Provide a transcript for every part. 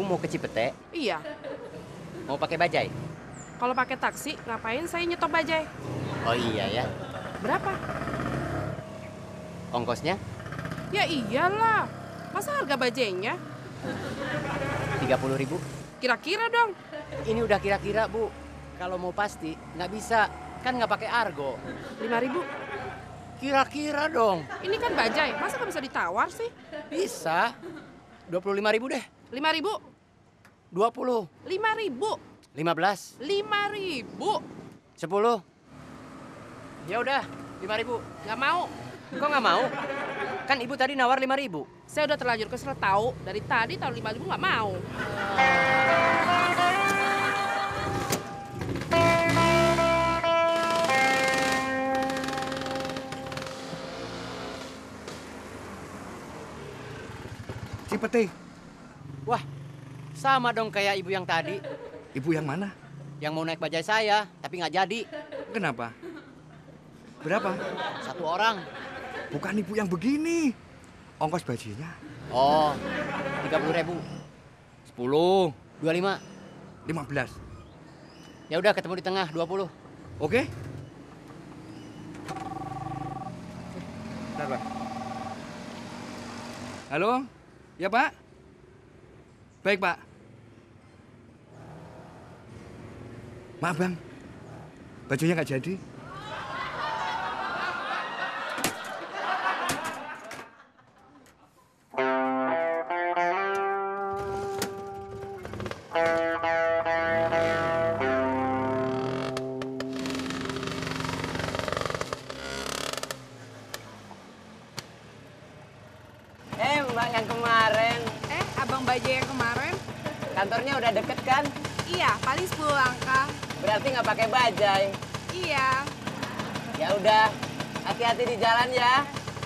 Ibu mau ke Cipete? Iya, Mau pakai bajai? kalau pakai taksi ngapain saya nyetok bajai? Oh iya ya. Berapa? Ongkosnya Ya iyalah, masa harga bajainya? 30.000. Kira-kira dong. Ini udah kira-kira, Bu. Kalau mau pasti, nggak bisa. Kan nggak pakai argo. 5.000. Kira-kira dong. Ini kan bajai, masa nggak bisa ditawar sih? Bisa. 25.000 deh. 5.000. 20. 5.000. 15. 5.000. 10. Ya udah, 5.000. Nggak mau. Kok nggak mau? Kan ibu tadi nawar 5.000. Saya udah terlanjur kesel tahu. Dari tadi tahu 5.000 nggak mau. Cipete. Wah, sama dong kayak ibu yang tadi. Ibu yang mana? Yang mau naik bajai saya, tapi nggak jadi. Kenapa? Berapa? 1 orang. Bukan ibu yang begini. Ongkos bajinya. Oh, 30.000. 10, 25. 15. Ya udah ketemu di tengah, 20. Oke? Bentar, Pak. Halo? Ya, Pak? Baik, Pak. Maaf, Bang. Bajunya nggak jadi. Mbak yang kemarin. Abang bajai yang kemarin? Kantornya udah deket kan? Iya, paling 10 langkah. Berarti nggak pakai bajai. Iya. Ya udah, hati-hati di jalan ya.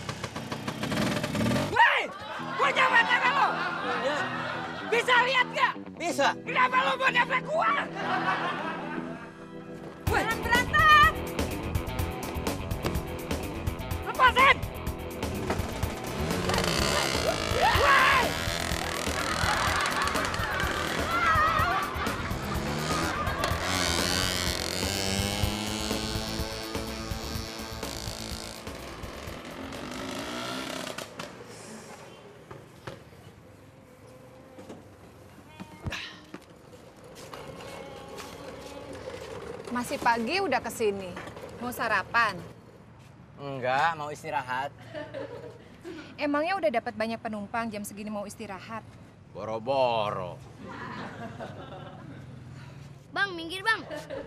Woi, gua nyampe tangan lo. Ya, Bisa lihat nggak? bisa. Kenapa lo mau nabrak gua? Jangan berantem. Lepasin! Woi! Masih pagi udah kesini. Mau sarapan? Enggak, mau istirahat. Emangnya udah dapat banyak penumpang jam segini mau istirahat? Boro-boro. Bang, minggir bang.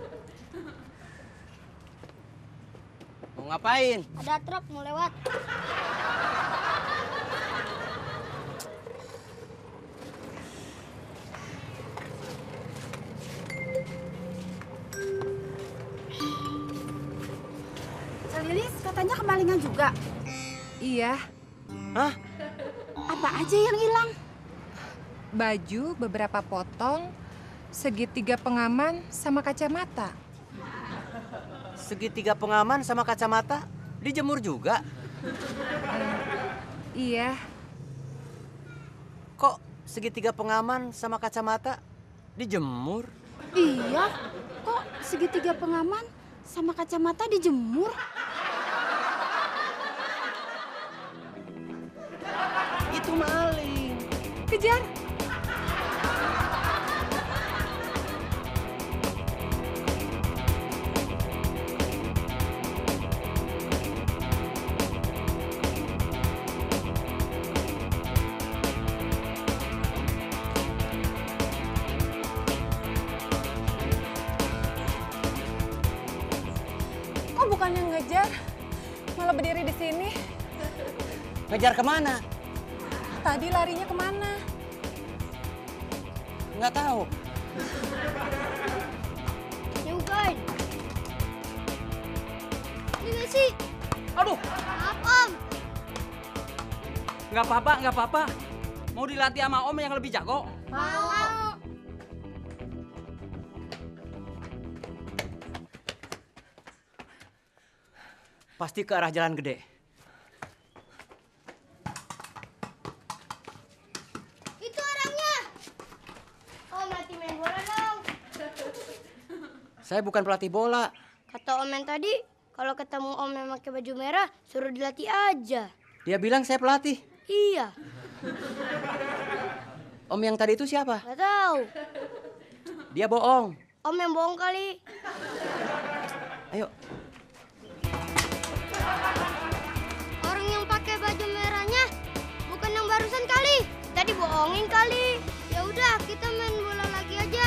Mau ngapain? Ada truk mau lewat. Lilis katanya kemalingan juga. Iya, Hah? Apa aja yang hilang? baju beberapa potong, segitiga pengaman sama kacamata. Segitiga pengaman sama kacamata dijemur juga. Iya, Kok segitiga pengaman sama kacamata dijemur? Iya, kok segitiga pengaman sama kacamata dijemur? Itu maling. kejar. Kok bukan yang ngejar, malah berdiri di sini. Ngejar kemana? Tadi larinya kemana? Nggak tahu. Nyugain. Ini gak sih? Aduh, Maaf om. nggak apa-apa, nggak apa-apa. Mau dilatih sama om yang lebih jago. Mau. Pasti ke arah jalan gede. Itu orangnya. Saya bukan pelatih bola. Kata Om yang tadi, kalau ketemu Om yang pakai baju merah, suruh dilatih aja. Dia bilang saya pelatih. Iya, Om yang tadi itu siapa? nggak tahu. Dia bohong. Om yang bohong kali. Ayo. Orang yang pakai baju merahnya bukan yang barusan kali. Tadi bohongin kali. Ya udah, kita main bola lagi aja.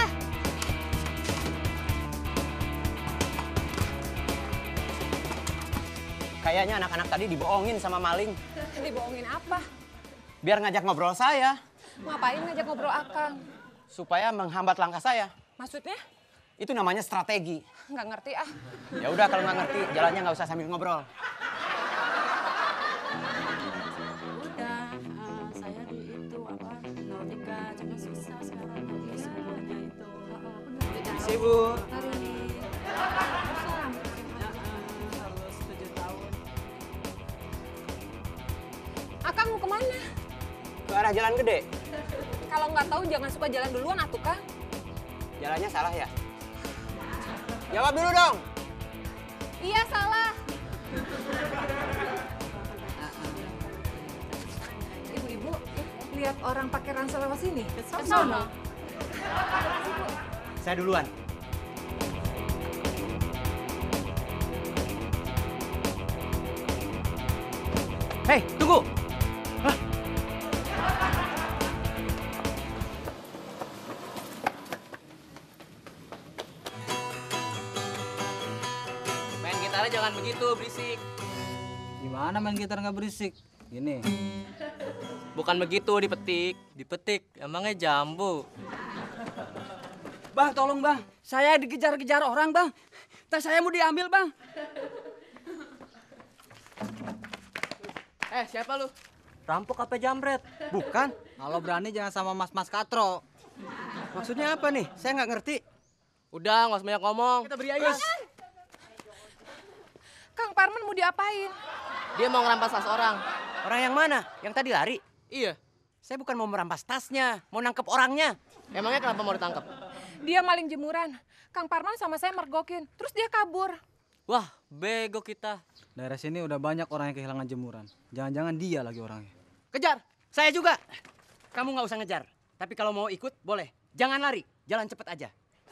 Kayaknya anak-anak tadi dibohongin sama maling. Dibohongin apa? Biar ngajak ngobrol saya. Ngapain ngajak ngobrol Akang? Supaya menghambat langkah saya. Maksudnya? Itu namanya strategi. Nggak ngerti ah. Ya udah kalau nggak ngerti, jalannya nggak usah sambil ngobrol. Udah, saya di itu apa Nautika, cuma susah sekarang lagi semuanya itu. Isi, Bu. Harus 7 tahun. Akang mau kemana? Ke arah jalan gede. Kalau nggak tahu jangan suka jalan duluan atuh Kang. Jalannya salah ya? Jawab dulu dong. Iya salah. Ibu-ibu, lihat orang pakai ransel lewat sini. Ke sono. Saya duluan. Hei, tunggu. Main gitarnya jangan begitu, berisik. Gimana main gitar nggak berisik? Gini. Bukan begitu, dipetik. Dipetik, emangnya jambu. Bang, tolong bang. Saya dikejar-kejar orang bang. Tas saya mau diambil bang. Siapa lu? Rampok apa jambret? Bukan. Kalau berani jangan sama mas-mas katro. Maksudnya apa nih? Saya nggak ngerti. Udah, nggak usah banyak ngomong. Kita beri aja. Kang Parman mau diapain? Dia mau ngerampas tas orang. Orang yang mana? Yang tadi lari? Iya. Saya bukan mau merampas tasnya, mau nangkep orangnya. Emangnya kenapa mau ditangkap? Dia maling jemuran. Kang Parman sama saya mergokin, terus dia kabur. Wah, bego kita. Daerah sini udah banyak orang yang kehilangan jemuran. Jangan-jangan dia lagi orangnya. Kejar. Saya juga. Kamu nggak usah ngejar. Tapi kalau mau ikut, boleh. Jangan lari. Jalan cepet aja.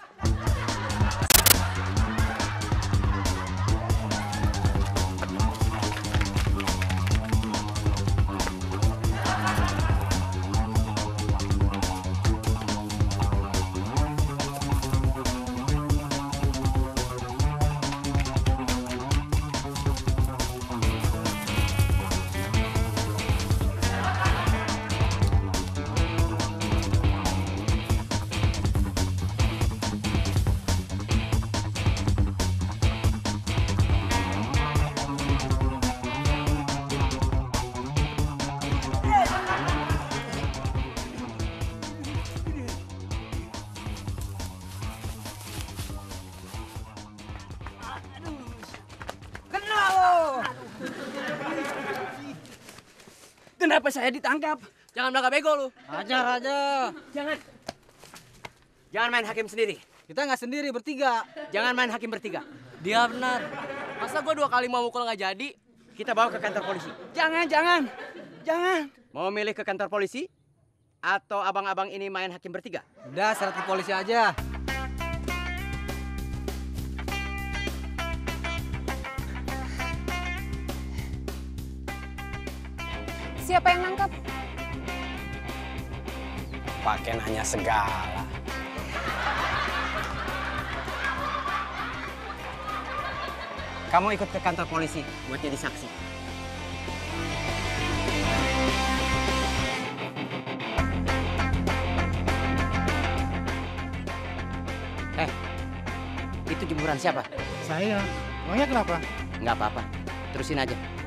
Kenapa saya ditangkap? Jangan belaka bego lu. Ajar aja. Jangan main hakim sendiri. Kita nggak sendiri, bertiga. Jangan main hakim bertiga. Dia benar. Masa gua 2 kali mau mukul nggak jadi? Kita bawa ke kantor polisi. Jangan. Mau milih ke kantor polisi? Atau abang-abang ini main hakim bertiga? Udah, seret ke polisi aja. Siapa yang nangkap? Pakai nanya segala. Kamu ikut ke kantor polisi buat jadi saksi. Itu jemuran siapa? Saya. Emangnya kenapa? Nggak apa-apa. Terusin aja.